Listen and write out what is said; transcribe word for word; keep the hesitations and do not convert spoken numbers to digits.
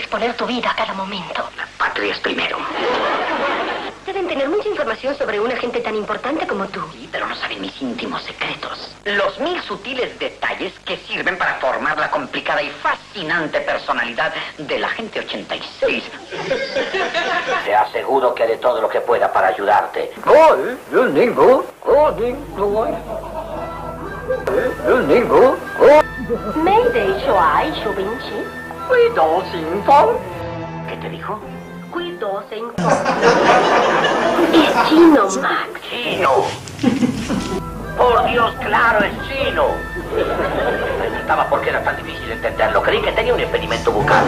exponer tu vida a cada momento. La patria es primero. Deben tener mucha información sobre una gente tan importante como tú. Sí, pero no saben mis íntimos secretos. Los mil sutiles detalles que sirven para formar la complicada y fascinante personalidad del agente ochenta y seis. Te aseguro que haré todo lo que pueda para ayudarte. ¿Qué te dijo? Es chino, Max. ¡Chino! ¡Por Dios, claro, es chino! Me preguntaba por qué era tan difícil entenderlo. Creí que tenía un impedimento bucal.